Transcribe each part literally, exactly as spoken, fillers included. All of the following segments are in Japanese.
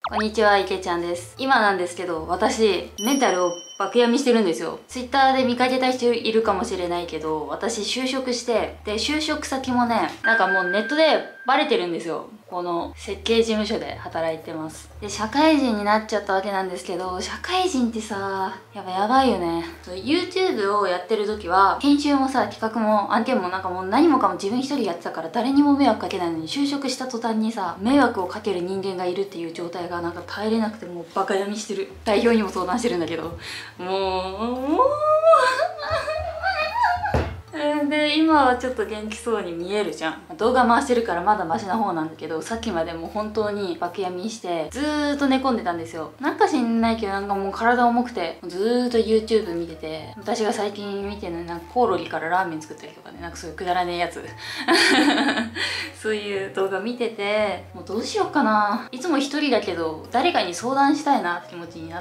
こんにちは、いけちゃんです。今なんですけど、私、メンタルを爆病みしてるんですよ。ツイッターで見かけた人いるかもしれないけど、私就職して、で、就職先もね、なんかもうネットでバレてるんですよ。この設計事務所で働いてます。で、社会人になっちゃったわけなんですけど、社会人ってさ、やっぱやばいよね。YouTube をやってる時は、研修もさ、企画も案件もなんかもう何もかも自分一人やってたから誰にも迷惑かけないのに、就職した途端にさ、迷惑をかける人間がいるっていう状態がなんか耐えれなくてもうバカ病みしてる。代表にも相談してるんだけど。もう、もう、で、今はちょっと元気そうに見えるじゃん。動画回してるからまだマシな方なんだけど、さっきまでもう本当に爆病みしてずーっと寝込んでたんですよ。なんか知んないけどなんかもう体重くてずーっと YouTube 見てて、私が最近見てるのなんかコオロギからラーメン作ったりとかね、なんかそういうくだらねえやつそういう動画見てて、もうどうしようかな。いつも一人だけど誰かに相談したいなって気持ちになって、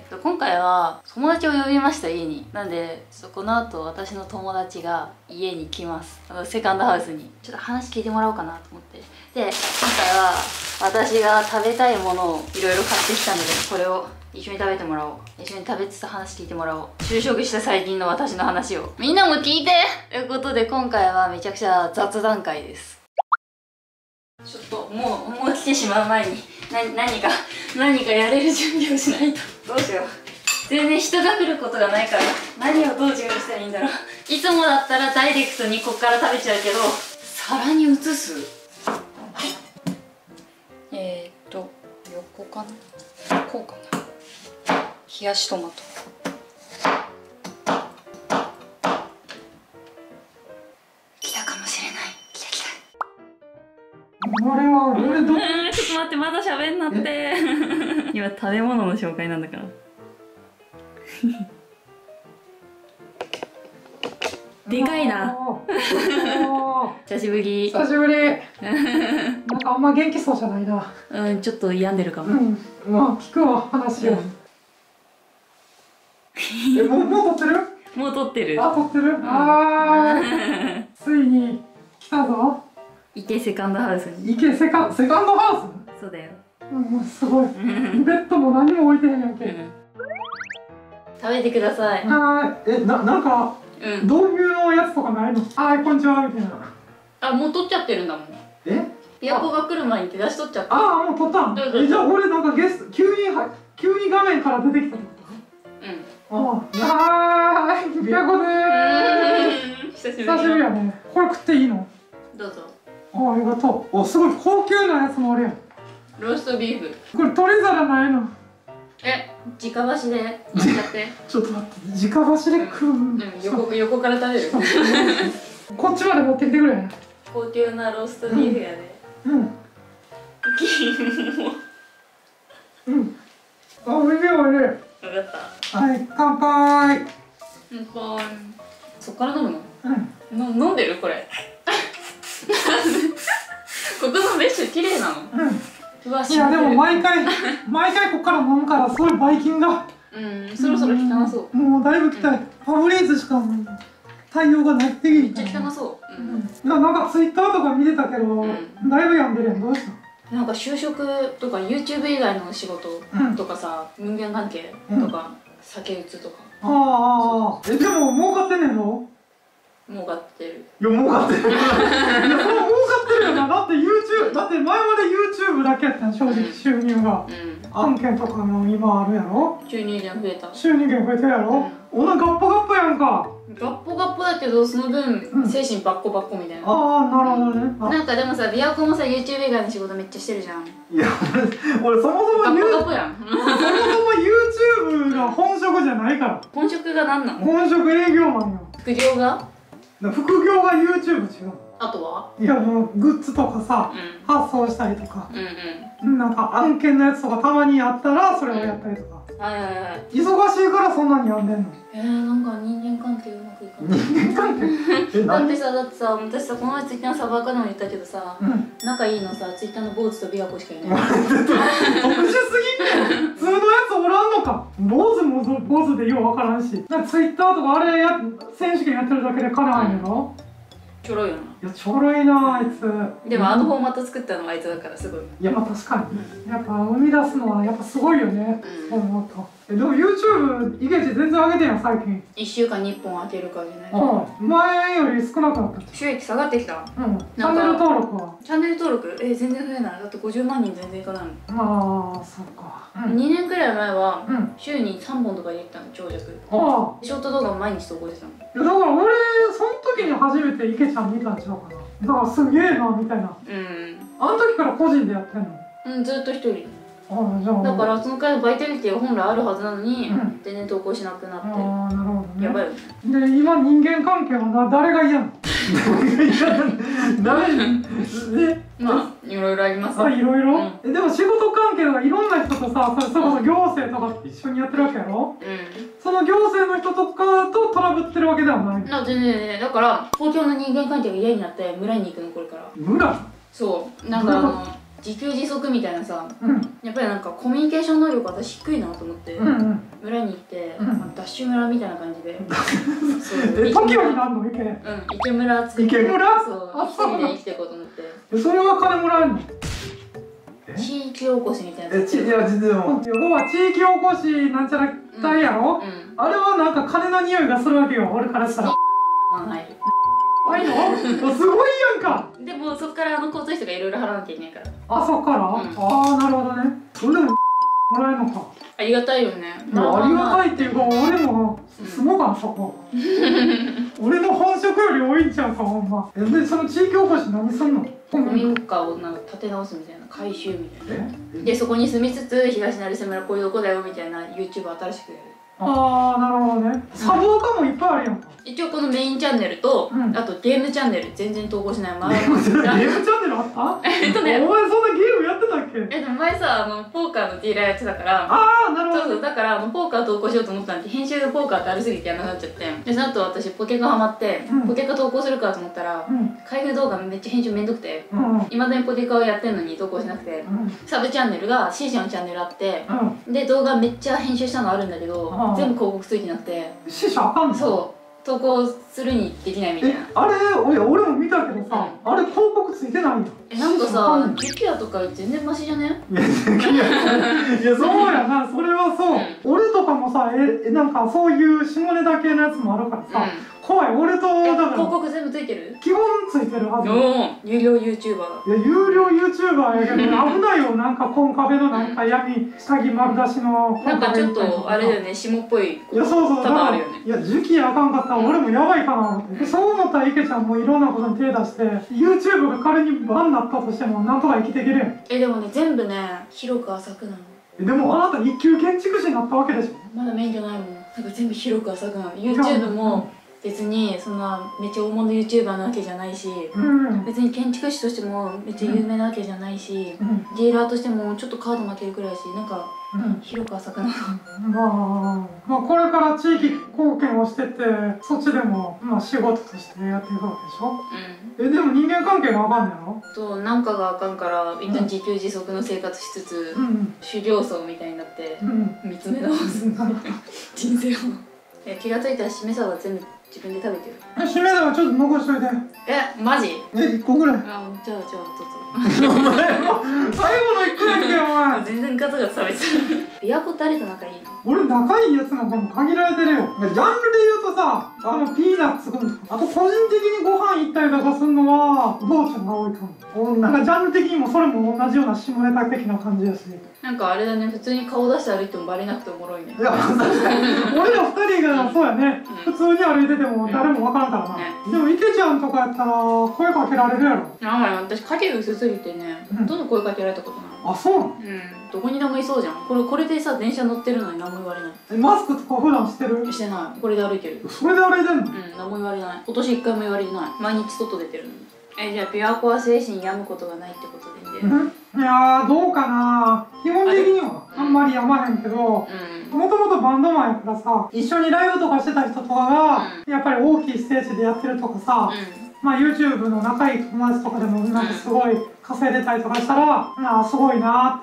今回は友達を呼びました、家に。なんでこの後私の友達が家に来ます。あのセカンドハウスにちょっと話聞いてもらおうかなと思って。で、今回は私が食べたいものをいろいろ買ってきたので、これを一緒に食べてもらおう。一緒に食べつつ話聞いてもらおう。就職した最近の私の話をみんなも聞いてということで、今回はめちゃくちゃ雑談会です。ちょっともうもう来てしまう前に何何か何かやれる準備をしないと。どうしよう。全然人が来ることがないから何をどう準備したらいいんだろう。いつもだったらダイレクトにこっから食べちゃうけど、皿に移す。えーっと横かな、こうかな。冷やしトマト。来たかもしれない。来た来た。 これは俺どちょっと待って、まだ喋んなって今食べ物の紹介なんだからでかいな久しぶり。 久しぶりなんかあんま元気そうじゃないな。 うん、ちょっと病んでるかも。 うん、まあ聞くわ、話を、うん、え、もう、もう撮ってるもう撮ってる。 あ、撮ってる、うん、あーついに来たぞ。 池セカンドハウスに。 池セカ、セカンドハウス。 そうだよ。 うん、すごいベッドも何も置いてへんやんけ、うん、 食べてください。 はい。え、な、なんかうん、 導入のやつとかないの？あー、こんにちはみたいな。 あ、もう取っちゃってるんだもん。 え？ 琵琶湖が来る前に手出し取っちゃった。 ああ、もう撮ったん。え、じゃあ俺なんかゲスト急には急に画面から出てきたってこと？うん。ああ、はーい、琵琶湖でーす。久しぶり。久しぶりやね。これ食っていいの？ どうぞ。 ああ、ありがとう。お、すごい高級なやつもあるやん。 ローストビーフ。 これ取り皿ないの？ え、直箸でいっちゃって。 ちょっと待って、直箸で食う。うん、 横横から食べる。 こっちまで持ってきてくれ。 高級なローストビーフやで。 うん。うん。あ、おいしいおいしい。 分かった。 はい、乾杯。 乾杯。そっから飲むの？ うん。 の飲んでるこれ。ここのメッシュ綺麗なの？うん。 いやでも毎回毎回ここから飲むからすごいばい菌が、 うん、そろそろ汚そう。 もうだいぶ汚い。ファブリーズしか対応がないってめっちゃ汚そう。 うん。いやなんかツイッターとか見てたけど、だいぶ病んでるやん。どうした？ なんか就職とか YouTube 以外の仕事とかさ、人間関係とか酒打つとか。 ああ、えでも儲かってんねんの？ 儲かってる。 いや儲かってる。いやそれ儲かってるよな。だって YouTube だって前まで YouTube だけやったん、正直収入が。案件とかも今あるやろ。 収入源増えた。 収入源増えてるやろ。おなガッポガッポやんか。 ガッポガッポだけどその分精神バッコバッコみたいな。 ああ、なるほどね。 なんかでもさ、琵琶湖もさ YouTube 以外の仕事めっちゃしてるじゃん。 いや俺そもそもガッポガッポやん。 そもそも YouTube が本職じゃないから。 本職が何なの？ 本職営業マンよ。 副業が？ 副業が YouTube 違う。 あとは？ いやもうグッズとかさ、うん、発送したりとか、 うんうん、 なんか案件のやつとかたまにあったらそれをやったりとか、 うん、はいはいはい。 忙しいからそんなにやんでんの？ えー、なんか人間関係うまくいかない。 人間関係だってさ、だってさ、私さ、この前ツイッターのサバーカでも言ったけどさ、うん、仲いいのさ、ツイッターの坊主と琵琶湖しかいない。 特殊すぎんねん。普通のやつおらんのか。坊主も坊主でようわからんし、ツイッターとかあれや選手権やってるだけで金あるんやろ。 ちょろいよな。 いやちょろいなあいつ。 でもあのフォーマット作ったのはあいつだからすごい。 いやまあ確かに、やっぱ生み出すのはやっぱすごいよね。そう思うと。えでも YouTube イケチ全然上げてんやん最近。 いっしゅうかんにいっぽん開けるかじゃない。 うん、前より少なくなった。 収益下がってきた。 うん。チャンネル登録はチャンネル登録え全然増えない。だってごじゅうまんにん全然いかないもん。 まあそうか、うん、 にねんくらい前はうん週にさんぼんとかできたの長尺。 ああショート動画も毎日投稿してたの。 いやだから俺その時に初めてイケちゃん見たんちゃうかな。だからすげえなみたいな。 うんあの時から個人でやってんの。 うんずっと一人。 ああじゃあだからその回のバイタリティは本来あるはずなのに、 うん、 全然投稿しなくなって。 ああなるほどね。 やばいよね。 で今人間関係はな誰が嫌なの？誰でまあいろいろありますあいろいろ、 うん、 えでも仕事関係とかいろんな人とさ、それこそ行政とか一緒にやってるわけやろ。 うん、 その行政の人とかとトラブってるわけではない。 あ全然ね。だから東京の人間関係が嫌になって村に行くのこれから。 村？ そうなんかあの自給自足みたいなさ、 うん、 やっぱりなんかコミュニケーション能力私低いなと思って、 うんうん、 村に行って、 うん、 ダッシュ村みたいな感じでえ、トキオになるの？池？うん、 池村作って、 池村？ そう一人で生きていこうと思って。 え、それは金もらえるの？ 地域おこしみたいな。 え、ちいや全然もう要は地域おこしなんちゃら隊やろ、 うんうん、 あれはなんか金の匂いがするわけよ俺からしたら。 入る。 入るの？すごいやんか。 でもそっからあの交通費とかいろいろ払わなきゃいけないから。 あ、そっから、うん、ああなるほどね。それでももらえるのか。 ありがたいよね。 いやありがたいっていうか俺も住もうかなそこ。俺の本職より多いんちゃうかほんま。えでその地域おこし何すんの？ 古民家をなんか建て直すみたいな改修みたいな。でそこに住みつつ東成瀬村こういうとこだよみたいな YouTube 新しくやる。 ああなるほどね。サブアカもいっぱいあるやんか。 一応このメインチャンネルと、うん、あとゲームチャンネル全然投稿しない前ゲームチャンネルあった？えっとねお前そんなゲームやってたっけ？ えでも前さあのポーカーのディーラーやってたから。 ああなるほど。 そうそうだからあのポーカー投稿しようと思ったんで編集でポーカーってありすぎてやらなくなっちゃってでその後私ポケカハマって、うん、ポケカ投稿するかと思ったら、うん、開封動画めっちゃ編集めんどくていま、うん、だにポケカをやってんのに投稿しなくて、うん、サブチャンネルが シーシーのチャンネルあって、うん、で動画めっちゃ編集したのあるんだけど、うん、全部広告ついてなくてシーシー あかんの？そう投稿するにできないみたいな。 あれ俺俺も見たけどさ、うん、あれ広告ついてないよ。 えなんかさユキヤとか全然マシじゃね？ いやいやそうやなそれはそう、うん、俺とかもさえなんかそういう下ネタ系のやつもあるからさ、うん怖い俺とだから広告全部ついてる？ 基本ついてるはず。 有料 YouTuber だ。 いや有料 YouTuber やけど危ないよなんかコンカフェのなんか闇下着丸出しのなんかちょっとあれだよね下っぽい。 いやそうそう多々あるよね。 いや時期あかんかったら俺もやばいかな思って、うん、そう思ったら池ちゃんもいろんなことに手出して YouTube が仮にバンになったとしてもなんとか生きていけるやん。 えでもね全部ね広く浅くなの。 でもあなた一級建築士になったわけでしょ。 まだ免許ないもん。なんか全部広く浅くなの。 YouTube も別にそんなめっちゃ大物 YouTuber なわけじゃないし、うん、別に建築士としてもめっちゃ有名なわけじゃないし、うん、ディーラーとしてもちょっとカード負けるくらいしなんか、うん、広く浅くなる、 まあ、まあこれから地域貢献をしてってそっちでも、まあ、仕事としてやっていくわけでしょ、うん、えでも人間関係があかんねやろとなんかがあかんから一旦自給自足の生活しつつ、うん、修行僧みたいになって、うん、見つめ直す人生をえ気がついたらしめ鯖は全部自分で食べてる。 え、しめ鯖ちょっと残しといて。 え、マジ？ え、いっこぐらい。 あ、じゃあじゃあどうぞ。 お前も最後のいっこやんけお前。 全然ガツガツ食べてる。琵琶湖誰と仲いいの？ 俺仲いいやつなんかも限られてるよ。ジャンルで言うとさ、あのピーナッツ君あと個人的にご飯行ったりとかするのは坊ちゃんが多いかも。なんかジャンル的にもそれも同じような下ネタ的な感じやし。 なんかあれだね、普通に顔出して歩いてもバレなくておもろいね。 いや、確かに俺らふたりがそうやね、うん、普通に歩いてても誰もわからんからな、うん、でも池ちゃんとかやったら声かけられるやろ。 あんまり私かける薄すぎてね、ほとんど声かけられたことない。 あ、そうなの？ うん、どこにでもいそうじゃん。これこれでさ電車乗ってるのに何も言われない。 え、マスクとか普段してる？ してない。これで歩いてる。 それで歩いてんの？ うん、何も言われない。今年一回も言われてない。毎日外出てるのに。え、じゃあ琵琶湖は精神病むことがないってことでいいんだよね。 いやーどうかな。基本的にはあんまり病まへんけど、もともとバンドマンやからさ、一緒にライブとかしてた人とかが、うん、やっぱり大きいステージでやってるとかさ、うん、まあ YouTube の仲いい友達とかでもなんかすごい稼いでたりとかしたら、ああすごいなーって。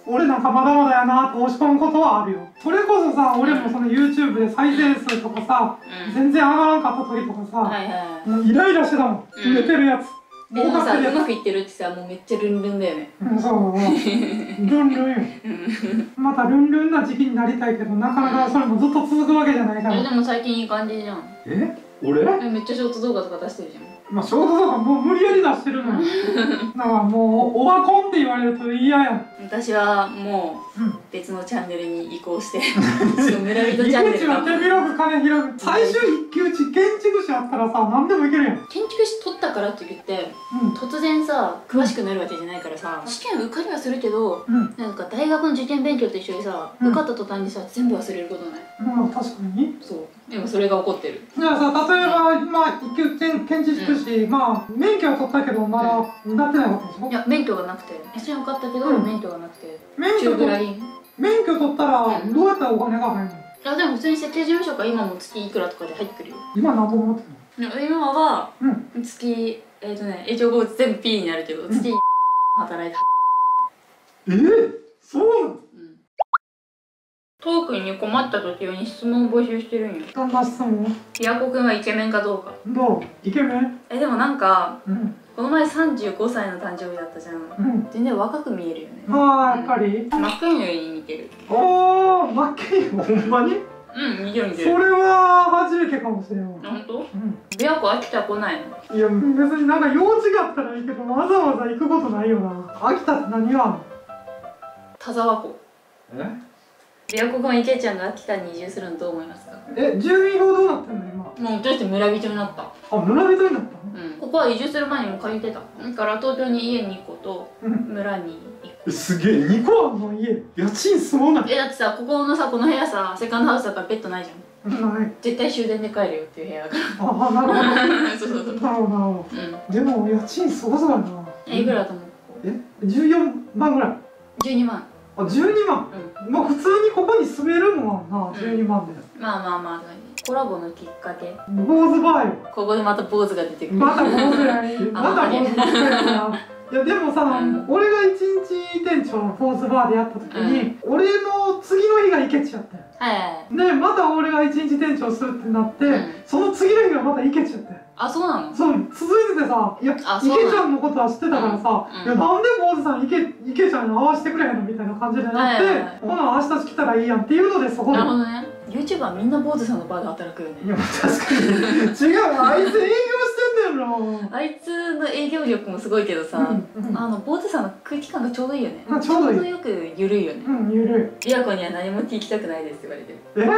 俺なんかまだまだやなって落ち込むことはあるよ。それこそさ、俺もその YouTube で再生数とかさ、うん、全然上がらんかった時とかさ、はいはい、もうイライラしてたもん、うん、寝てるやつ。 でもさ、うまくいってるってさ、もうめっちゃルンルンだよね。 うん、そう、ルンルンよ。またルンルンな時期になりたいけど、なかなかそれもずっと続くわけじゃないから。 え、でも最近いい感じじゃん。 え、俺？ めっちゃショート動画とか出してるじゃん。 まあショート動画もう無理やり出してるのよ。だからもうオワコンって言われると嫌や。 私はもう別のチャンネルに移行して、村人チャンネル。 池地は手広く金広く。最終一騎打ち建築士あったらさ、何でもいけるやん。 建築士取ったからって言って、うん、突然さ詳しくなるわけじゃないからさ、試験受かりはするけど、うん、なんか大学の受験勉強と一緒にさ、うん、受かった途端にさ全部忘れることない。 まあ確かに。 そう。でもそれが起こってる。 じゃあさ、例えば今一級建築士、まあ免許は取ったけどまだなってないわけでしょ。いや免許がなくて、試験受かったけど免許がなくて、中ぐらい。 免許取ったらどうやったらお金が入るの？ いやでも普通に設計事務所が今も月いくらとかで入ってくるよ。 今何本持ってるの？今は月えっとね、一応全部 P になるけど月働いた。 えー、そうなの？ トークに困った時用に質問を募集してるんよ。 どんな質問？ ひやこくんはイケメンかどうか。 どう？イケメン？ え、でもなんか、うん、この前さんじゅうごさいの誕生日だったじゃん。うん、全然若く見えるよね。 ああ、やっぱり。 マッケンユーに似てる。 おー、マッケンユー、ほんまに？ うん、似てる似てる。 それは初めてかもしれんわ。 ほんと？うん。琵琶湖秋田来ないの？ いや、別になんか用事があったらいいけど、わざわざ行くことないよな。秋田って何があるの？ 田沢湖。 え？ 琵琶湖くん池ちゃんが秋田に移住するのどう思いますか？ え、住民票どうなってんの今？ もう私って村人になった。 あ、村人になったの？ うん。ここは移住する前にも借りてた。だから東京に家にいっこと、村にいっこ。 すげえ、にこあんの家。家賃すごない？ え、だってさ、ここのさ、この部屋さ、セカンドハウスだからベッドないじゃん。ない。絶対終電で帰るよっていう部屋だから。 ああ、なるほど。 そうそうそう。 なるほど、なるほど。うん。でも家賃すごそうやな。 え、いくらだと思う？ え、じゅうよんまんぐらい。 じゅうにまん。 あ、じゅうにまん。うん。まあ普通にここに住めるもんな、じゅうにまんで。 まあまあまあ、コラボのきっかけ。 坊主バーよ。 ここでまた坊主が出てくる。 また坊主やね。また坊主ばっかりやな。いやでもさ、うん、俺が一日店長のフォースバーでやった時に、うん、俺の次の日が池地やったよ。はいはいはい。でまた俺が一日店長するってなって、うん、その次の日がまた池地やったよ。あ、そうなの？そう、続いててさ、いや池ちゃんのことは知ってたからさ、うん、いやなんで坊主さん池池ちゃんに会わせてくれへんのみたいな感じでなって、ほな明日来たらいいやんっていうのでそこで。なるほどね。YouTuber はみんな坊主さんのバーで働くよね。いや確かに違う、あいつ営業してんだよな。あいつの営業力もすごいけどさ、うんうん、あの坊主さんの空気感がちょうどいいよね。ちょうどよくゆるいよね。うん、ゆるい。琵琶湖には何も聞きたくないですって言われてる。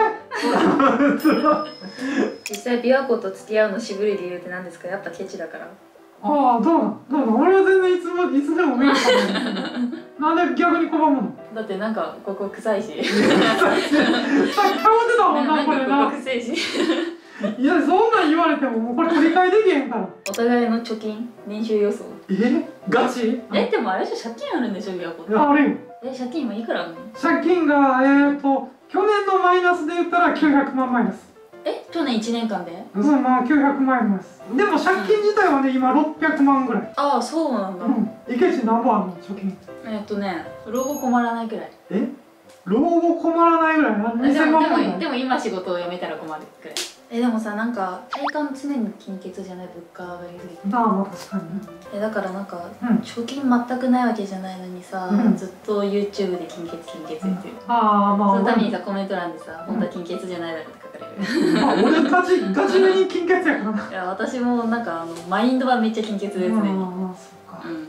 え実際琵琶湖と付き合うの渋い理由って何ですか？やっぱケチだから。ああ、どうなんどうなん俺は全然いつもいつでも見るからなんで逆に拒むの？だってなんかここ臭いしさっき顔出たもんな、これな。ここ臭いしいや、そんなん言われてももうこれ取り替えできへんから。お互いの貯金年収予想。えガチ？え、でもあれでしょ、借金あるんでしょ、琵琶湖って。あるよ。え、借金今いくらあるの？借金がえーと去年のマイナスで言ったらきゅうひゃくまんマイナス。え、去年いちねんかんで？うん、まあきゅうひゃくまんマイナス。でも借金自体はね、今ろっぴゃくまんぐらい。ああ、そうなんだ。うん。池地何本あるの貯金？えっとね、老後困らないくらい。え？老後困らないぐらい？にせんまんぐらい。でも今仕事を辞めたら困るくらい。え、でもさ、なんか体感常に金欠じゃない？物価上がりすぎて。ああ、まあ確かに。え、だからなんか、うん、貯金全くないわけじゃないのにさ、うん、ずっと YouTube で金欠金欠言ってる。ああ、まあそのためにさ、コメント欄でさ、本当は金欠じゃないだろって書かれる。まあ俺ガチガチめに金欠やからな。いや、私もなんかあのマインドはめっちゃ金欠ですね。うん、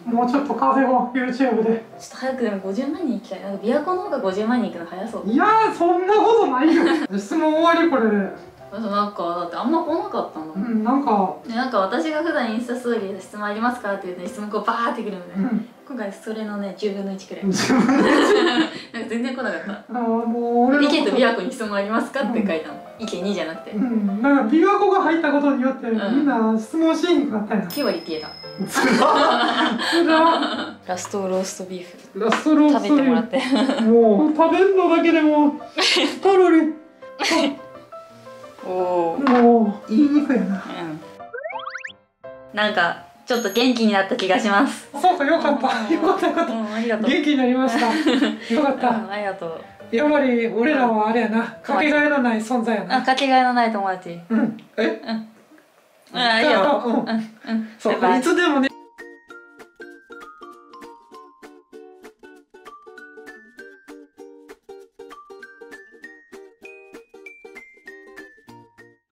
もうちょっと稼ごう YouTube で。ちょっと早くでもごじゅうまんにん行きたい。なんか琵琶湖の方がごじゅうまんにん行くの早そう。いやー、そんなことないよ質問終わりこれで。なんかだってあんま来なかったの。うん、なんかでなんか私が普段インスタストーリーで質問ありますかっていうね、質問こうバーってくるのね、うん、今回それのねじゅうぶんのいちくらいなんか全然来なかった。あもう俺の意見と琵琶湖に質問ありますかって書いたの、うん、意見にじゃなくて、うん、だから琵琶湖が入ったことによって、うん、みんな質問しにくかったやん。きゅうわり消えたラストローストビーフラストローストビーフ食べてもらってもう食べるのだけでもカロリーおお、もういい肉やな。うん。なんかちょっと元気になった気がします。 そうか、よかった。よかったよかった。 ありがとう。 元気になりました。よかった。 ありがとう。 やっぱり俺らはあれやな、かけがえのない存在やな。 あ、かけがえのない友達。 うん。え？ うん。あ、ありがとう。うん。うん。 そう、いつでもね。